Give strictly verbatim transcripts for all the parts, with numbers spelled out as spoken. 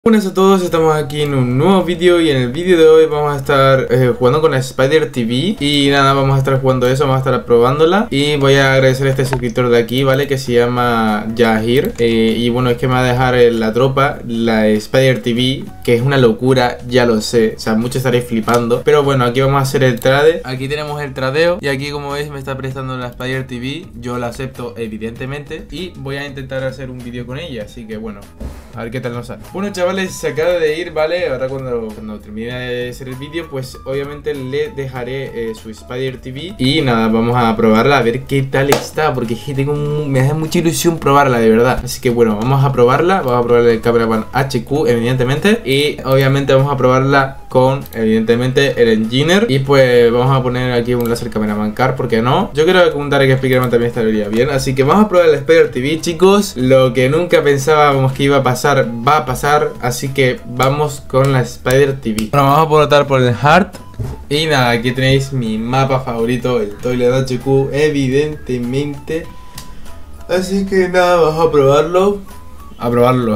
Buenas a todos, estamos aquí en un nuevo vídeo y en el vídeo de hoy vamos a estar eh, jugando con la Spider T V. Y nada, vamos a estar jugando eso, vamos a estar probándola. Y voy a agradecer a este suscriptor de aquí, ¿vale? Que se llama Yahir. eh, Y bueno, es que me va a dejar eh, la tropa, la Spider T V, que es una locura, ya lo sé. O sea, muchos estaréis flipando. Pero bueno, aquí vamos a hacer el trade. Aquí tenemos el tradeo. Y aquí, como veis, me está prestando la Spider T V. Yo la acepto, evidentemente. Y voy a intentar hacer un vídeo con ella. Así que bueno, a ver qué tal nos sale. Bueno, chavales, se acaba de ir, ¿vale? Ahora cuando, cuando termine de hacer el vídeo, pues obviamente le dejaré eh, su Spider T V. Y nada, vamos a probarla, a ver qué tal está. Porque es que tengo un, me hace mucha ilusión probarla, de verdad. Así que bueno, vamos a probarla. Vamos a probar el Cameraman H Q, evidentemente. Y obviamente vamos a probarla con, evidentemente, el Engineer. Y pues vamos a poner aquí un Laser Cameraman Car, ¿por qué no? Yo creo que un Dark Speakerman también estaría bien. Así que vamos a probar el Spider T V, chicos. Lo que nunca pensábamos que iba a pasar, va a pasar. Así que vamos con la Spider T V. Bueno, vamos a votar por el Heart. Y nada, aquí tenéis mi mapa favorito, el Toilet H Q, evidentemente. Así que nada, vamos a probarlo. A probarlo.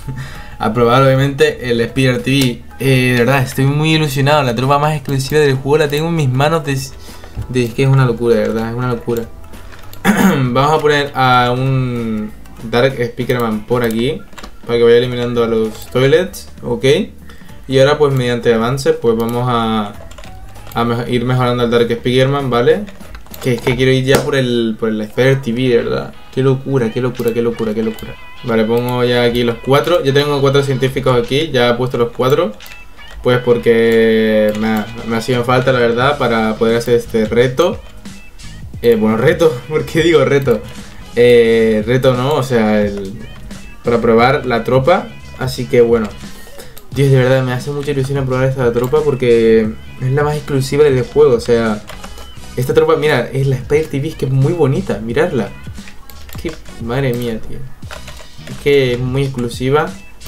A probar obviamente el Spider T V. eh, De verdad, estoy muy ilusionado. La tropa más exclusiva del juego la tengo en mis manos de, de, Es que es una locura, de verdad, es una locura. Vamos a poner a un Dark Speakerman por aquí, para que vaya eliminando a los toilets, ok. Y ahora pues mediante avance pues vamos a, a me ir mejorando al Dark Speakerman, ¿vale? Que es que quiero ir ya por el, por el Spider T V, de verdad. Qué locura, qué locura, qué locura, qué locura. Vale, pongo ya aquí los cuatro. Ya tengo cuatro científicos aquí, ya he puesto los cuatro. Pues porque me, ha, me hacían falta, la verdad, para poder hacer este reto. Eh, bueno, reto, ¿por qué digo reto? Eh, reto no, o sea, el... para probar la tropa. Así que bueno, Dios, de verdad me hace mucha ilusión probar esta tropa porque es la más exclusiva del juego. O sea, esta tropa, mira, es la Spider T V, es que es muy bonita, mirarla. Que madre mía, tío. Es que es muy exclusiva.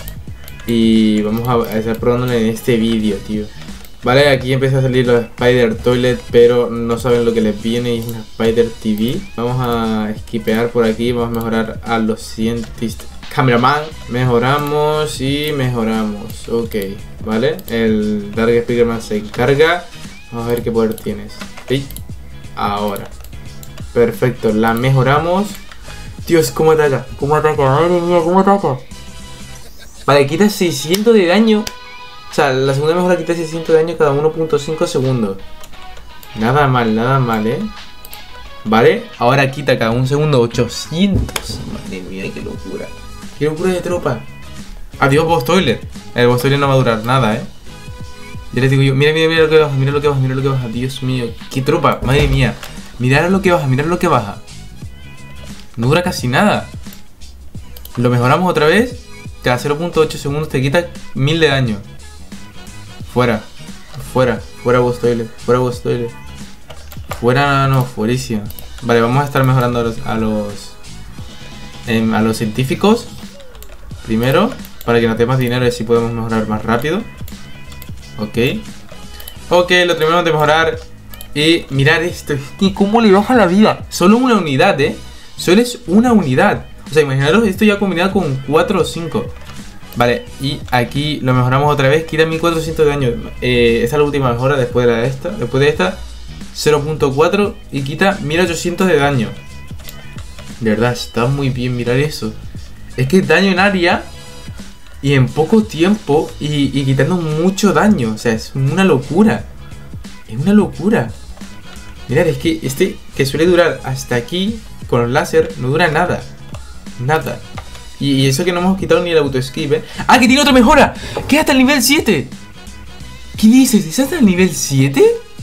Y vamos a estar probándola en este vídeo, tío. Vale, aquí empieza a salir los Spider Toilet, pero no saben lo que les viene y es una Spider T V. Vamos a esquipear por aquí, vamos a mejorar a los Scientist Cameraman. Mejoramos y mejoramos. Ok, vale. El Dark Speakerman se encarga. Vamos a ver qué poder tienes. ¿Sí? Ahora. Perfecto, la mejoramos. Dios, ¿cómo ataca? ¿Cómo ataca? Madre mía, ¿cómo ataca? Vale, quita seiscientos de daño. O sea, la segunda mejora quita seiscientos de daño cada uno punto cinco segundos. Nada mal, nada mal, ¿eh? Vale, ahora quita cada un segundo ochocientos. Madre mía, qué locura. Qué locura de tropa. Adiós, Boss Toilet. El Boss Toilet no va a durar nada, ¿eh? Ya les digo yo, mira, mira, mira lo que baja, mira lo que baja, mira lo que baja. Dios mío, qué tropa, madre mía. Mirad lo que baja, mirad lo que baja. No dura casi nada. Lo mejoramos otra vez. Cada cero punto ocho segundos te quita mil de daño. Fuera, fuera, fuera Boss Toilet, fuera Boss Toilet. Fuera, no, fuerísima. Vale, vamos a estar mejorando a los a los, eh, a los científicos primero, para que nos dé más dinero y así podemos mejorar más rápido. Ok. Ok, lo terminamos de mejorar. Y mirar esto, es que cómo le baja la vida. Solo una unidad, eh. Solo es una unidad. O sea, imaginaros esto ya combinado con cuatro o cinco. Vale, y aquí lo mejoramos otra vez. Quita mil cuatrocientos de daño. eh, Esa es la última mejora después de la de esta. Después de esta cero punto cuatro y quita mil ochocientos de daño. De verdad, está muy bien, mirar eso. Es que daño en área y en poco tiempo y, y quitando mucho daño. O sea, es una locura. Es una locura. Mirad, es que este que suele durar hasta aquí con los láser no dura nada. Nada. Y, y eso que no hemos quitado ni el auto-skip, ¿eh? ¡Ah, que tiene otra mejora! ¡Que es hasta el nivel siete! ¿Qué dices? ¿Es hasta el nivel siete?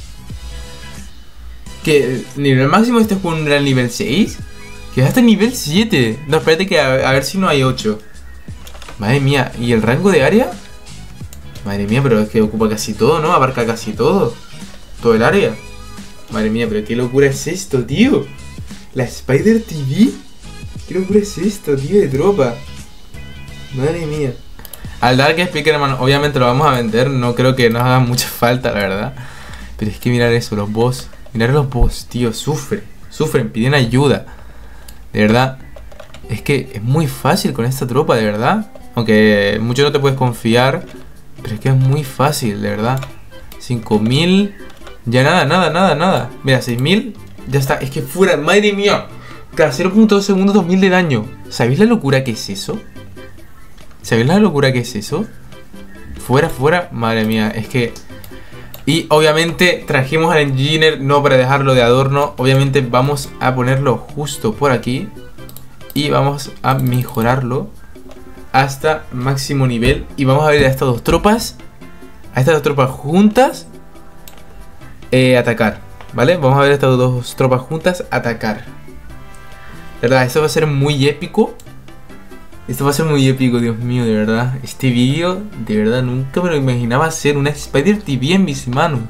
¿Que el nivel máximo de este juego no era el nivel seis? Que es hasta el nivel siete. No, espérate que a, a ver si no hay ocho. Madre mía, ¿y el rango de área? Madre mía, pero es que ocupa casi todo, ¿no? Abarca casi todo. Todo el área. Madre mía, pero qué locura es esto, tío. La Spider T V. ¿Qué locura es esto, tío, de tropa? Madre mía. Al Dark Speakerman obviamente lo vamos a vender. No creo que nos haga mucha falta, la verdad. Pero es que mirar eso, los boss. Mirar los boss, tío, sufren. Sufren, piden ayuda. De verdad. Es que es muy fácil con esta tropa, de verdad. Aunque mucho no te puedes confiar. Pero es que es muy fácil, de verdad. cinco mil. Ya nada, nada, nada, nada. Mira, seis mil. Ya está. Es que fuera, madre mía. Cada cero punto dos segundos, dos mil de daño. ¿Sabéis la locura que es eso? ¿Sabéis la locura que es eso? Fuera, fuera. Madre mía, es que... Y obviamente trajimos al engineer no para dejarlo de adorno. Obviamente vamos a ponerlo justo por aquí. Y vamos a mejorarlo hasta máximo nivel. Y vamos a ver a estas dos tropas. A estas dos tropas juntas eh, atacar, ¿vale? Vamos a ver a estas dos tropas juntas atacar. De verdad, esto va a ser muy épico. Esto va a ser muy épico, Dios mío, de verdad. Este vídeo, de verdad, nunca me lo imaginaba hacer una Spider T V en mis manos.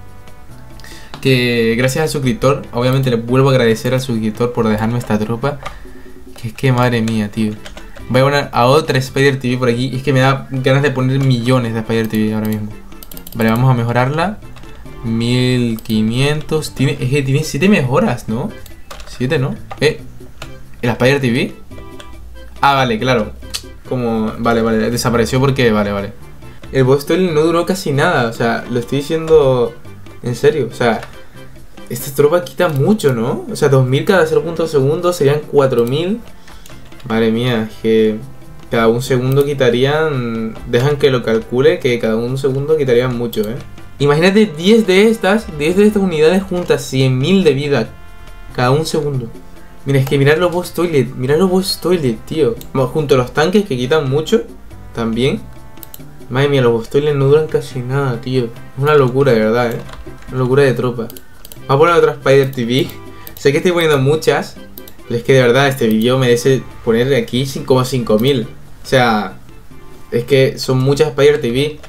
Que gracias al suscriptor, obviamente le vuelvo a agradecer al suscriptor por dejarme esta tropa. Que es que madre mía, tío. Voy a poner a otra Spider T V por aquí. Es que me da ganas de poner millones de Spider T V ahora mismo. Vale, vamos a mejorarla. mil quinientos. Tiene, es que tiene siete mejoras, ¿no? siete, ¿no? Eh, ¿el Spider T V? Ah, vale, claro. Como... Vale, vale, desapareció porque... Vale, vale. El boss toilet no duró casi nada. O sea, lo estoy diciendo en serio. O sea, esta tropa quita mucho, ¿no? O sea, dos mil cada cero punto dos segundos serían cuatro mil. Madre mía, es que cada un segundo quitarían... Dejan que lo calcule, que cada un segundo quitarían mucho, ¿eh? Imagínate diez de estas, diez de estas unidades juntas, cien mil de vida cada un segundo. Mira, es que mirad los boss toilet, mirad los boss toilet, tío. Bueno, junto a los tanques que quitan mucho, también. Madre mía, los boss toilet no duran casi nada, tío. Es una locura, de verdad, ¿eh? Una locura de tropa. Vamos a poner otra Spider T V. Sé que estoy poniendo muchas, pero es que de verdad este vídeo merece poner aquí como cinco mil. O sea, es que son muchas Spider T V.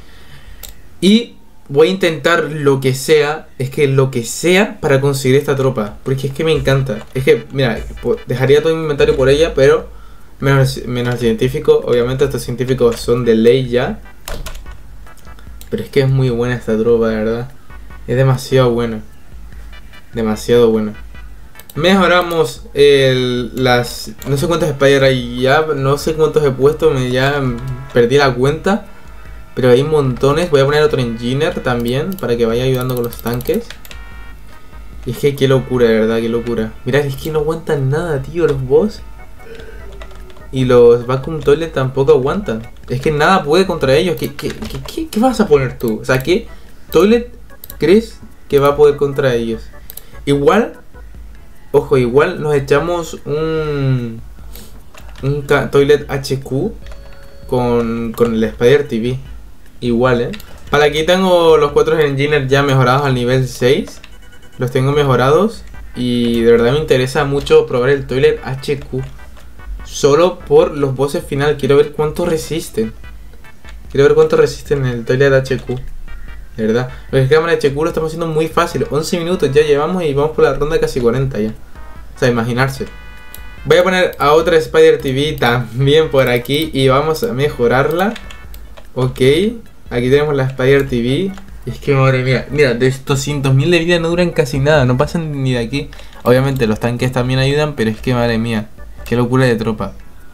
Y voy a intentar lo que sea, es que lo que sea para conseguir esta tropa. Porque es que me encanta. Es que, mira, dejaría todo mi inventario por ella, pero menos, menos el científico. Obviamente estos científicos son de ley ya. Pero es que es muy buena esta tropa, de verdad. Es demasiado buena. Demasiado buena. Mejoramos el, las... No sé cuántos Spider hay ya. No sé cuántos he puesto. Me, ya perdí la cuenta. Pero hay montones. Voy a poner otro engineer también para que vaya ayudando con los tanques. Y es que qué locura, de verdad, qué locura. Mirad, es que no aguantan nada, tío, los boss. Y los vacuum toilet tampoco aguantan. Es que nada puede contra ellos. ¿Qué, qué, qué, qué, qué vas a poner tú? O sea, ¿qué toilet crees que va a poder contra ellos? Igual, ojo, igual nos echamos un, un toilet H Q con, con el Spider T V. Igual, eh. Para aquí tengo los cuatro engineers ya mejorados al nivel seis. Los tengo mejorados. Y de verdad me interesa mucho probar el toilet H Q. Solo por los bosses final. Quiero ver cuánto resisten. Quiero ver cuánto resisten en el toilet H Q. De verdad. Los cámaras H Q lo estamos haciendo muy fácil. once minutos ya llevamos y vamos por la ronda de casi cuarenta ya. O sea, imaginarse. Voy a poner a otra Spider T V también por aquí. Y vamos a mejorarla. Ok. Aquí tenemos la Spider T V. Y es que madre mía. Mira, de doscientos mil de vida no duran casi nada. No pasan ni de aquí. Obviamente los tanques también ayudan. Pero es que madre mía. Qué locura de tropa.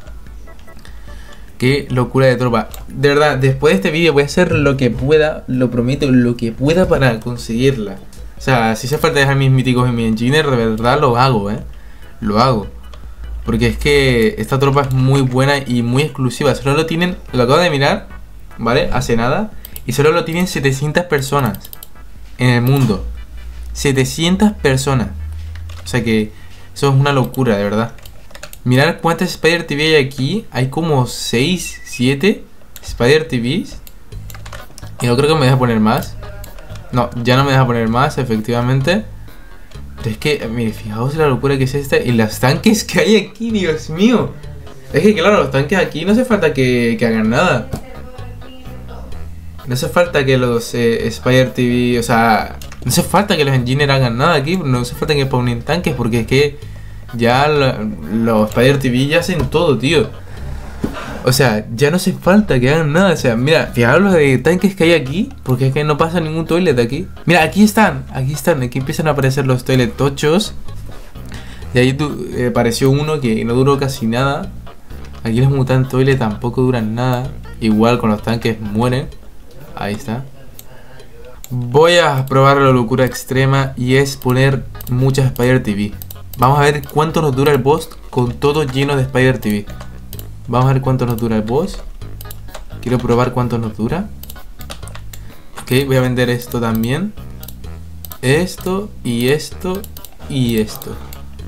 Qué locura de tropa. De verdad, después de este vídeo voy a hacer lo que pueda. Lo prometo, lo que pueda para conseguirla. O sea, si hace falta dejar mis míticos en mi engineer, de verdad lo hago, eh. Lo hago. Porque es que esta tropa es muy buena y muy exclusiva. Solo lo tienen, lo acabo de mirar, ¿vale? Hace nada. Y solo lo tienen setecientas personas en el mundo. setecientas personas. O sea que eso es una locura, de verdad. Mirad cuántas Spider T V hay aquí. Hay como seis, siete Spider T Vs. Y no creo que me deja poner más. No, ya no me deja poner más, efectivamente. Pero es que, mire, fijaos la locura que es esta. Y los tanques que hay aquí, Dios mío. Es que claro, los tanques aquí no hace falta que, que hagan nada. No hace falta que los eh, Spider T V, o sea, no hace falta que los engineers hagan nada aquí. No hace falta que spawnen tanques porque es que ya lo, los Spider T V ya hacen todo, tío. O sea, ya no hace falta que hagan nada. O sea, mira, fijaros los de tanques que hay aquí. Porque es que no pasa ningún toilet aquí. Mira, aquí están, aquí están. Aquí empiezan a aparecer los toilet tochos. Y ahí tu, eh, apareció uno que no duró casi nada. Aquí los Mutant Toilet tampoco duran nada. Igual con los tanques mueren. Ahí está. Voy a probar la locura extrema y es poner muchas Spider T V. Vamos a ver cuánto nos dura el boss con todo lleno de Spider T V. Vamos a ver cuánto nos dura el boss. Quiero probar cuánto nos dura. Ok, voy a vender esto también. Esto y esto y esto.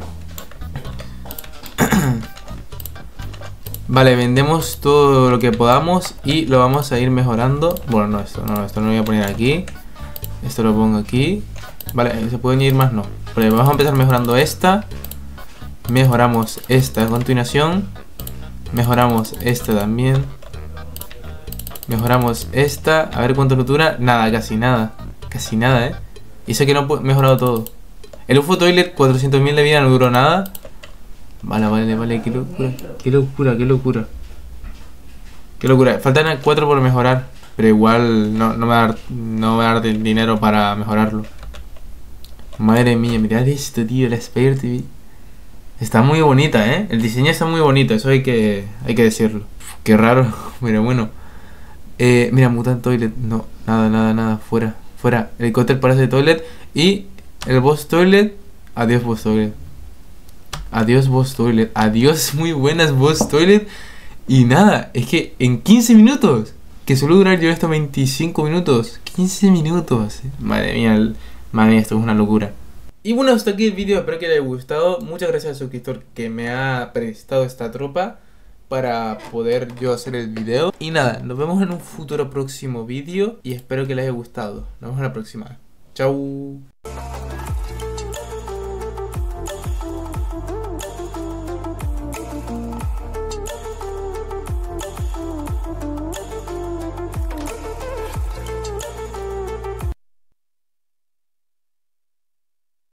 Vale, vendemos todo lo que podamos y lo vamos a ir mejorando. Bueno, no, esto no, esto no lo voy a poner aquí. Esto lo pongo aquí. Vale, ¿se pueden ir más? No. Vale, vamos a empezar mejorando esta. Mejoramos esta a continuación. Mejoramos esta también. Mejoramos esta. A ver cuánto nos dura. Nada, casi nada. Casi nada, eh. Y sé que no he mejorado todo. El U F O Toilet, cuatrocientos mil de vida, no duró nada. Vale, vale, vale, qué locura. Qué locura, qué locura. Qué locura. Faltan cuatro por mejorar. Pero igual no, no, me va a dar, no me va a dar dinero para mejorarlo. Madre mía, mirad esto, tío. La Spider T V está muy bonita, eh. El diseño está muy bonito, eso hay que, hay que decirlo. Uf, qué raro, pero bueno. Eh, mira, Mutant Toilet. No, nada, nada, nada. Fuera, fuera. Helicóptero parece Toilet. Y el Boss Toilet. Adiós, Boss Toilet. Adiós, Boss Toilet. Adiós, muy buenas, Boss Toilet. Y nada, es que en quince minutos, que suele durar yo esto veinticinco minutos, quince minutos. Madre mía, el, madre mía, esto es una locura. Y bueno, hasta aquí el vídeo, espero que les haya gustado. Muchas gracias al suscriptor que me ha prestado esta tropa para poder yo hacer el video. Y nada, nos vemos en un futuro próximo vídeo y espero que les haya gustado. Nos vemos en la próxima. Chau.